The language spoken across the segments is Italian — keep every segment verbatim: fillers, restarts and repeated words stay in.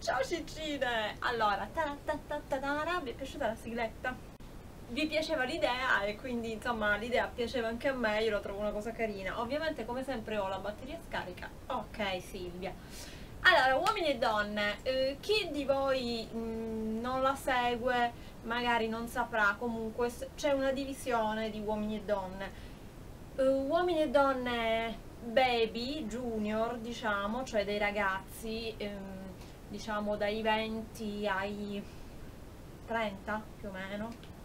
Ciao Cicine! Allora, ta ta ta ta ta, vi è piaciuta la sigletta? Vi piaceva l'idea e quindi insomma l'idea piaceva anche a me, io lo trovo una cosa carina. Ovviamente come sempre ho la batteria scarica. Ok Silvia. Allora, uomini e donne, eh, chi di voi mh, non la segue, magari non saprà, comunque c'è una divisione di uomini e donne. Uh, uomini e donne baby, junior, diciamo, cioè dei ragazzi, ehm, diciamo dai venti ai trenta più o meno,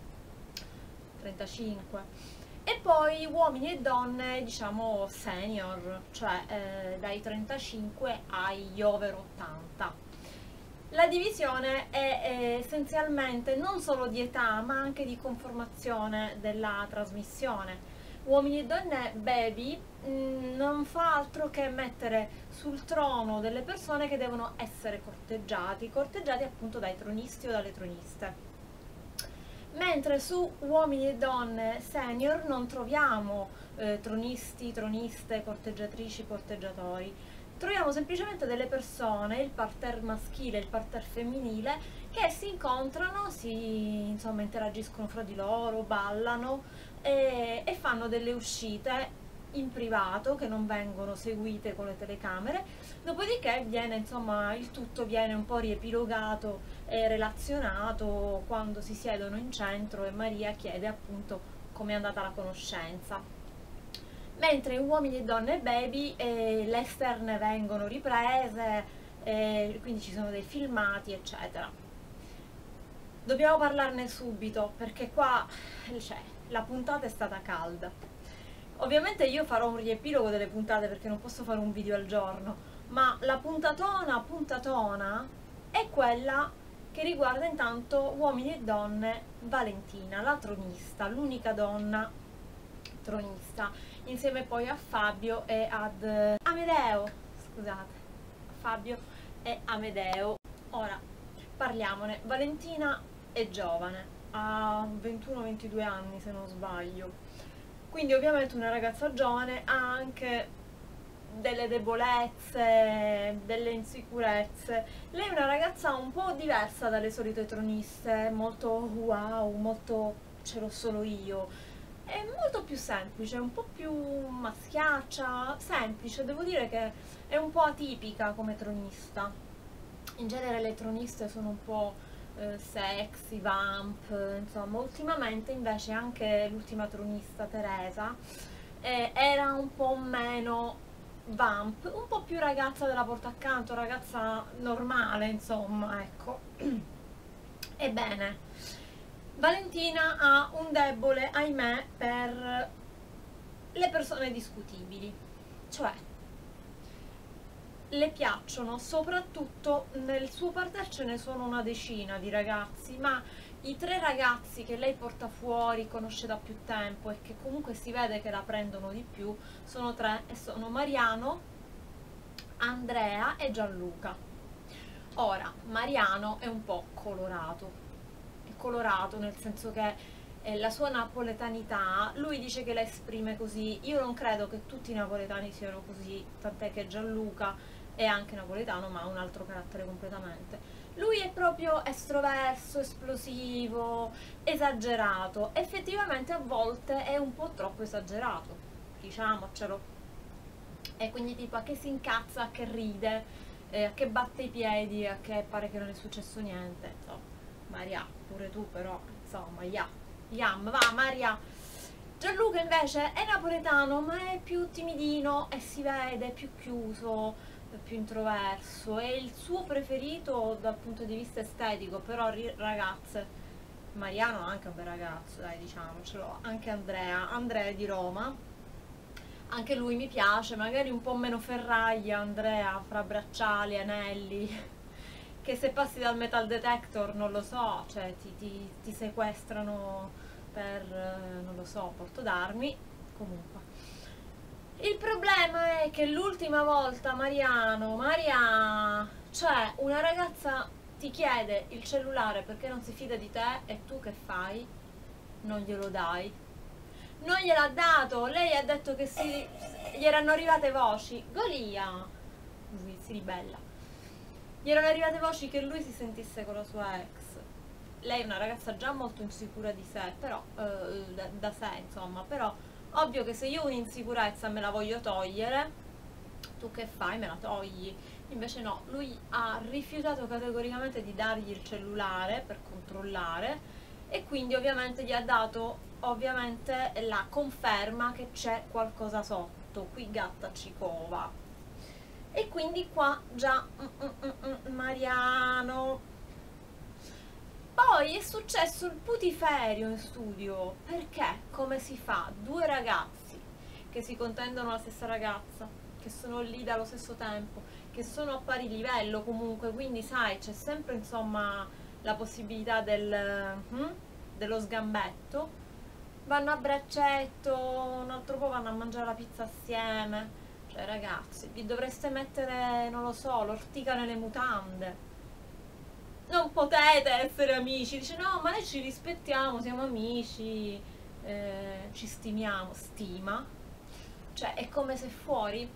trentacinque. E poi uomini e donne, diciamo, senior, cioè eh, dai trentacinque agli over ottanta. La divisione è eh, essenzialmente non solo di età, ma anche di conformazione della trasmissione. Uomini e donne baby mh, non fa altro che mettere sul trono delle persone che devono essere corteggiati, corteggiati appunto dai tronisti o dalle troniste. Mentre su uomini e donne senior non troviamo eh, tronisti, troniste, corteggiatrici, corteggiatori. Troviamo semplicemente delle persone, il parterre maschile e il parterre femminile, che si incontrano, si insomma interagiscono fra di loro, ballano e, e fanno delle uscite in privato che non vengono seguite con le telecamere. Dopodiché viene, insomma, il tutto viene un po' riepilogato e relazionato quando si siedono in centro e Maria chiede appunto come è andata la conoscenza. Mentre in Uomini e Donne Baby eh, le esterne vengono riprese, eh, quindi ci sono dei filmati eccetera. Dobbiamo parlarne subito perché qua cioè, la puntata è stata calda. Ovviamente io farò un riepilogo delle puntate perché non posso fare un video al giorno, ma la puntatona puntatona è quella che riguarda intanto Uomini e Donne Valentina, la tronista, l'unica donna tronista, insieme poi a Fabio e ad Amedeo, scusate, Fabio e Amedeo. Ora parliamone. Valentina è giovane, ha ventuno ventidue anni se non sbaglio, quindi ovviamente una ragazza giovane ha anche delle debolezze, delle insicurezze. Lei è una ragazza un po' diversa dalle solite troniste, molto wow, molto ce l'ho solo io. È molto più semplice, un po' più maschiaccia, semplice, devo dire che è un po' atipica come tronista. In genere le troniste sono un po' eh, sexy, vamp, insomma. Ultimamente invece anche l'ultima tronista, Teresa, eh, era un po' meno vamp, un po' più ragazza della porta accanto, ragazza normale, insomma, ecco. Ebbene, Valentina ha un debole, ahimè, per le persone discutibili, cioè le piacciono, soprattutto nel suo parterre ce ne sono una decina di ragazzi, ma i tre ragazzi che lei porta fuori, conosce da più tempo e che comunque si vede che la prendono di più, sono tre e sono Mariano, Andrea e Gianluca. Ora, Mariano è un po' colorato, è colorato nel senso che eh, la sua napoletanità, lui dice che la esprime così, io non credo che tutti i napoletani siano così, tant'è che Gianluca è anche napoletano ma ha un altro carattere completamente. Lui è proprio estroverso, esplosivo, esagerato, effettivamente a volte è un po' troppo esagerato, diciamocelo, e quindi tipo a che si incazza, a che ride, eh, a che batte i piedi, a che pare che non è successo niente, insomma, Maria, pure tu però, insomma, ya, yam, va Maria. Gianluca invece è napoletano ma è più timidino e si vede, è più chiuso, più introverso, è il suo preferito dal punto di vista estetico, però ragazze, Mariano è anche un bel ragazzo, dai, diciamocelo, anche Andrea, Andrea è di Roma, anche lui mi piace, magari un po' meno ferraglia Andrea, fra bracciali, anelli, che se passi dal metal detector non lo so, cioè ti, ti, ti sequestrano per, non lo so, porto d'armi, comunque. Il problema è che l'ultima volta Mariano, Maria, cioè una ragazza ti chiede il cellulare perché non si fida di te e tu che fai? Non glielo dai. Non gliel'ha dato, lei ha detto che si, gli erano arrivate voci. Golia, lui si ribella. gli erano arrivate voci che lui si sentisse con la sua ex. Lei è una ragazza già molto insicura di sé, però eh, da, da sé insomma, però ovvio che se io un'insicurezza me la voglio togliere, tu che fai? Me la togli. Invece no, lui ha rifiutato categoricamente di dargli il cellulare per controllare, e quindi ovviamente gli ha dato ovviamente la conferma che c'è qualcosa sotto, qui gatta ci cova. E quindi qua già mm, mm, mm, mm, Mariano. Poi è successo il putiferio in studio, perché come si fa? Due ragazzi che si contendono la stessa ragazza, che sono lì dallo stesso tempo, che sono a pari livello comunque, quindi sai, c'è sempre insomma la possibilità del, hm? dello sgambetto, vanno a braccetto, un altro po' vanno a mangiare la pizza assieme. Cioè ragazzi, vi dovreste mettere, non lo so, l'ortica nelle mutande. Non potete essere amici. Dice no, ma noi ci rispettiamo, siamo amici, eh, ci stimiamo. Stima? Cioè è come se fuori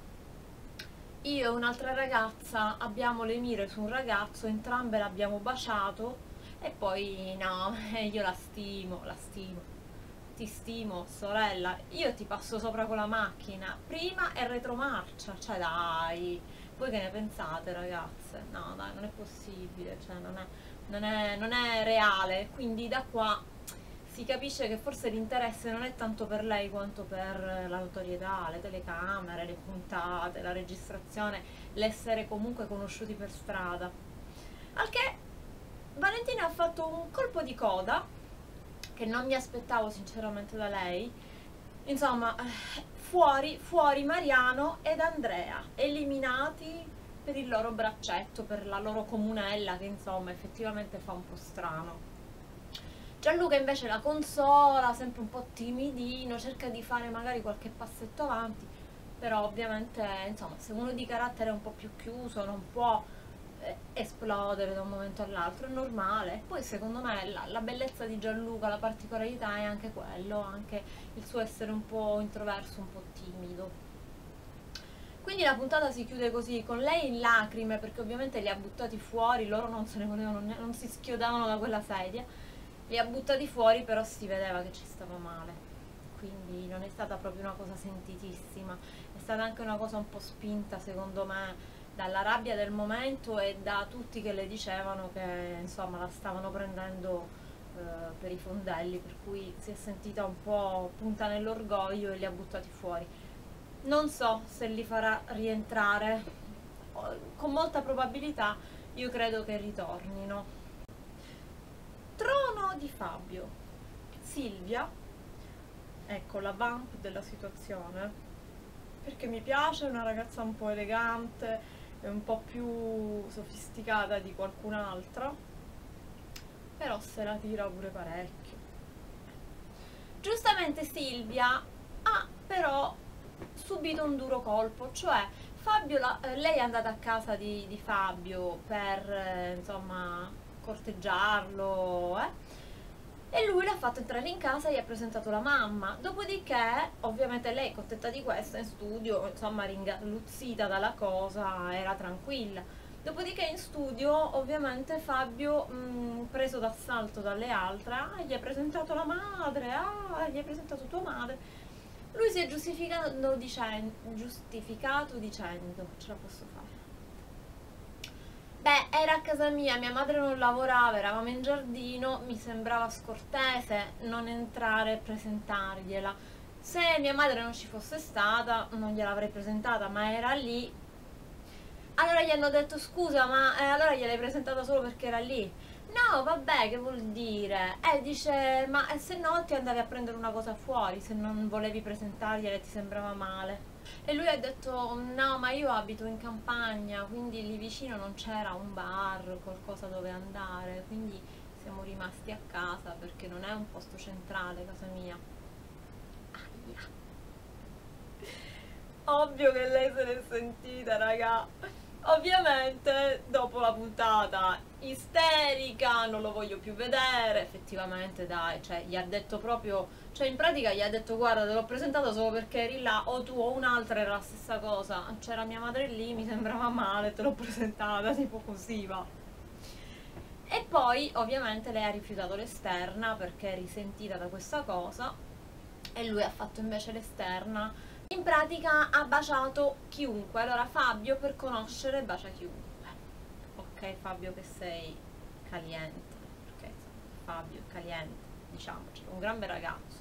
io e un'altra ragazza abbiamo le mire su un ragazzo, entrambe l'abbiamo baciato e poi no, io la stimo, la stimo. Ti stimo, sorella, io ti passo sopra con la macchina, prima e retromarcia, cioè dai, voi che ne pensate ragazze? No dai, non è possibile, cioè non è, non è, non è reale, quindi da qua si capisce che forse l'interesse non è tanto per lei quanto per la notorietà, le telecamere, le puntate, la registrazione, l'essere comunque conosciuti per strada. Al che Valentina ha fatto un colpo di coda che non mi aspettavo sinceramente da lei. Insomma, fuori, fuori Mariano ed Andrea, eliminati per il loro braccetto, per la loro comunella che insomma effettivamente fa un po' strano. Gianluca invece la consola, sempre un po' timidino, cerca di fare magari qualche passetto avanti, però ovviamente insomma se uno di carattere è un po' più chiuso non può esplodere da un momento all'altro, è normale. Poi secondo me la, la bellezza di Gianluca, la particolarità è anche quello, anche il suo essere un po' introverso, un po' timido. Quindi la puntata si chiude così, con lei in lacrime perché ovviamente li ha buttati fuori, loro non se ne volevano, non si schiodavano da quella sedia, li ha buttati fuori, però si vedeva che ci stava male, quindi non è stata proprio una cosa sentitissima, è stata anche una cosa un po' spinta secondo me dalla rabbia del momento e da tutti che le dicevano che insomma la stavano prendendo eh, per i fondelli, per cui si è sentita un po' punta nell'orgoglio e li ha buttati fuori. Non so se li farà rientrare, con molta probabilità io credo che ritornino. Trono di Fabio. Silvia, ecco la vamp della situazione, perché mi piace, è una ragazza un po' elegante, è un po' più sofisticata di qualcun'altra, però se la tira pure parecchio. Giustamente Silvia ha però subito un duro colpo, cioè Fabio la, eh, lei è andata a casa di, di Fabio per eh, insomma corteggiarlo, eh? E lui l'ha fatto entrare in casa e gli ha presentato la mamma. Dopodiché, ovviamente lei, contenta di questo, in studio, insomma, ringaluzzita dalla cosa, era tranquilla. Dopodiché in studio, ovviamente, Fabio, mh, preso d'assalto dalle altre, ah, gli ha presentato la madre, ah, gli ha presentato tua madre. Lui si è giustificato dicendo, giustificato dicendo, ce la posso fare. Beh, era a casa mia, mia madre non lavorava, eravamo in giardino, mi sembrava scortese non entrare e presentargliela. Se mia madre non ci fosse stata, non gliel'avrei presentata, ma era lì. Allora gli hanno detto, scusa, ma eh, allora gliel'hai presentata solo perché era lì? No, vabbè, che vuol dire? Eh, dice, ma eh, se no ti andavi a prendere una cosa fuori, se non volevi presentargliela e ti sembrava male. E lui ha detto no, ma io abito in campagna, quindi lì vicino non c'era un bar, qualcosa dove andare, quindi siamo rimasti a casa perché non è un posto centrale casa mia. Aia. Ovvio che lei se l'è sentita, raga. Ovviamente dopo la puntata isterica, non lo voglio più vedere, effettivamente dai, cioè gli ha detto proprio, cioè in pratica gli ha detto guarda te l'ho presentato solo perché eri là, o tu o un'altra era la stessa cosa, c'era mia madre lì, mi sembrava male, te l'ho presentata, tipo così va. E poi ovviamente lei ha rifiutato l'esterna perché è risentita da questa cosa e lui ha fatto invece l'esterna. In pratica ha baciato chiunque, allora Fabio per conoscere bacia chiunque. Ok Fabio che sei caliente, perché Fabio è caliente, diciamoci, un gran bel ragazzo.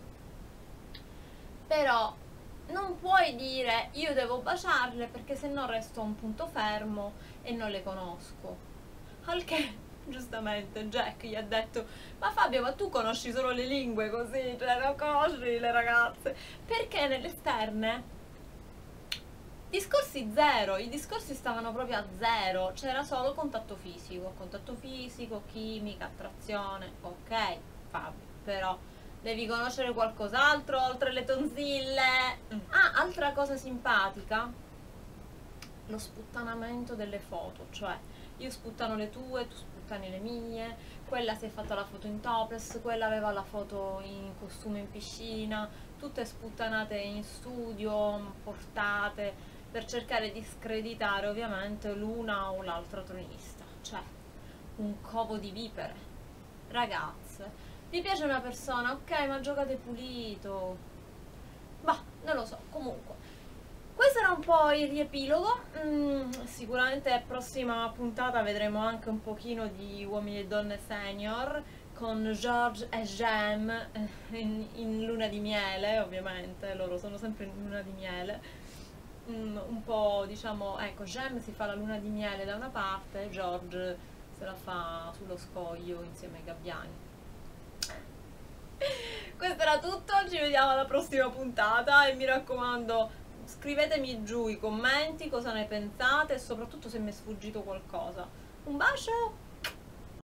Però non puoi dire io devo baciarle perché se no resto a un punto fermo e non le conosco. Al che giustamente Jack gli ha detto ma Fabio, ma tu conosci solo le lingue così, cioè non conosci le ragazze, perché nelle esterne discorsi zero, i discorsi stavano proprio a zero, c'era solo contatto fisico, contatto fisico, chimica, attrazione, ok Fabio, però devi conoscere qualcos'altro oltre le tonzille. Ah, altra cosa simpatica, lo sputtanamento delle foto, cioè io sputtano le tue, tu sputtani le mie, quella si è fatta la foto in topless, quella aveva la foto in costume in piscina, tutte sputtanate in studio, portate per cercare di screditare ovviamente l'una o l'altra tronista, cioè un covo di vipere. Ragazze, vi piace una persona, ok, ma giocate pulito. Bah, non lo so, comunque questo era un po' il riepilogo. Mm, sicuramente prossima puntata vedremo anche un pochino di Uomini e Donne Senior con George e Jem eh, in, in luna di miele, ovviamente, loro sono sempre in luna di miele. Mm, un po' diciamo, ecco, Jem si fa la luna di miele da una parte, George se la fa sullo scoglio insieme ai gabbiani. Questo era tutto, ci vediamo alla prossima puntata e mi raccomando scrivetemi giù i commenti cosa ne pensate e soprattutto se mi è sfuggito qualcosa. Un bacio!